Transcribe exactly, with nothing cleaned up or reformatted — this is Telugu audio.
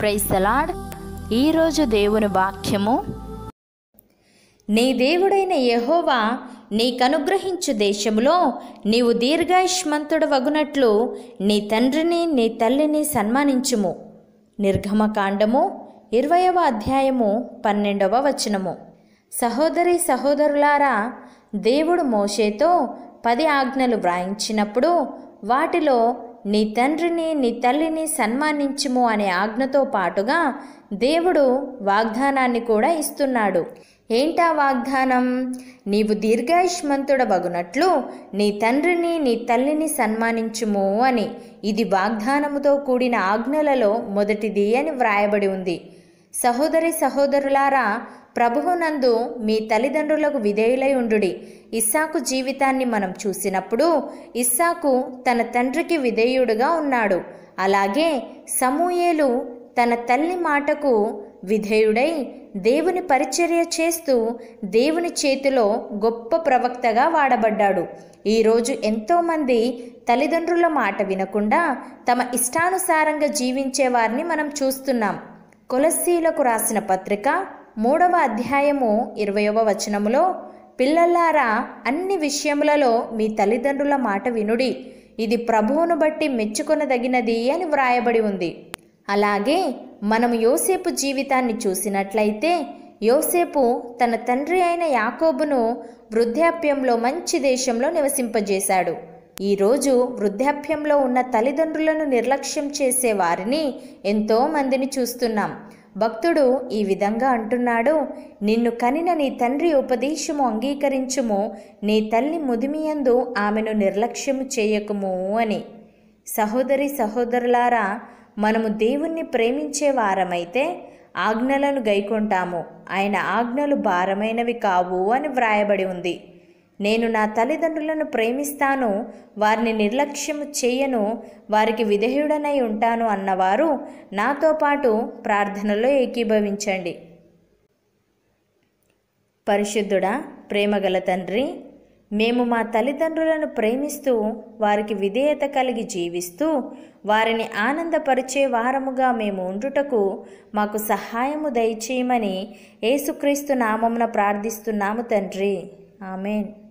Praise the lord. ఈరోజు దేవుని వాక్యము, నీ దేవుడైన యెహోవా నీకనుగ్రహించు దేశములో నీవు దీర్ఘాయుష్మంతుడు వగునట్లు నీ తండ్రిని నీ తల్లిని సన్మానించుము. నిర్గమకాండము ఇరవయవ అధ్యాయము పన్నెండవ వచనము. సహోదరి సహోదరులారా, దేవుడు మోషేతో పది ఆజ్ఞలు వ్రాయించినప్పుడు వాటిలో నీ తండ్రిని నీ తల్లిని సన్మానించుము అనే ఆజ్ఞతో పాటుగా దేవుడు వాగ్దానాన్ని కూడా ఇస్తున్నాడు. ఏంటా వాగ్దానం? నీవు దీర్ఘాయుష్మంతుడవగునట్లు నీ తండ్రిని నీ తల్లిని సన్మానించుము అని. ఇది వాగ్దానముతో కూడిన ఆజ్ఞలలో మొదటిది అని వ్రాయబడి ఉంది. సహోదరి సహోదరులారా, ప్రభువునందు మీ తల్లిదండ్రులకు విధేయులై ఉండుడి. ఇస్సాకు జీవితాన్ని మనం చూసినప్పుడు ఇస్సాకు తన తండ్రికి విధేయుడుగా ఉన్నాడు. అలాగే సమూయేలు తన తల్లి మాటకు విధేయుడై దేవుని పరిచర్య చేస్తూ దేవుని చేతిలో గొప్ప ప్రవక్తగా వాడబడ్డాడు. ఈరోజు ఎంతోమంది తల్లిదండ్రుల మాట వినకుండా తమ ఇష్టానుసారంగా జీవించే వారిని మనం చూస్తున్నాం. కొలస్సీలకు రాసిన పత్రిక మూడవ అధ్యాయము ఇరవయవ వచనములో, పిల్లలారా, అన్ని విషయములలో మీ తల్లిదండ్రుల మాట వినుడి, ఇది ప్రభువును బట్టి మెచ్చుకొనదగినది అని వ్రాయబడి ఉంది. అలాగే మనము యోసేపు జీవితాన్ని చూసినట్లయితే యోసేపు తన తండ్రి అయిన యాకోబును వృద్ధాప్యంలో మంచి దేశంలో నివసింపజేశాడు. ఈరోజు వృద్ధాప్యంలో ఉన్న తల్లిదండ్రులను నిర్లక్ష్యం చేసే వారిని ఎంతో మందిని చూస్తున్నాం. భక్తుడు ఈ విధంగా అంటున్నాడు, నిన్ను కనిన నీ తండ్రి ఉపదేశము అంగీకరించుము, నీ తల్లి ముదిమియందు ఆమెను నిర్లక్ష్యము చేయకుము అని. సహోదరి సహోదరులారా, మనము దేవుణ్ణి ప్రేమించే వారమైతే ఆజ్ఞలను గైకొంటాము. ఆయన ఆజ్ఞలు భారమైనవి కావు అని వ్రాయబడి ఉంది. నేను నా తల్లిదండ్రులను ప్రేమిస్తాను, వారిని నిర్లక్ష్యము చేయను, వారికి విధేయుడనై ఉంటాను అన్నవారు నాతో పాటు ప్రార్థనలో ఏకీభవించండి. పరిశుద్ధుడా, ప్రేమగల తండ్రి, మేము మా తల్లిదండ్రులను ప్రేమిస్తూ వారికి విధేయత కలిగి జీవిస్తూ వారిని ఆనందపరిచే వారముగా మేము ఉండుటకు మాకు సహాయము దయచేయమని యేసుక్రీస్తు నామమున ప్రార్థిస్తున్నాము తండ్రి. ఆమెన్.